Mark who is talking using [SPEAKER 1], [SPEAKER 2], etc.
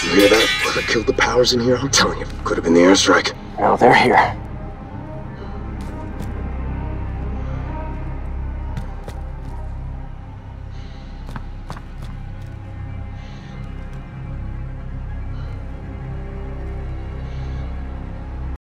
[SPEAKER 1] You hear that? Whoever killed the powers in here, I'm telling you, could have been the airstrike.
[SPEAKER 2] No, they're here.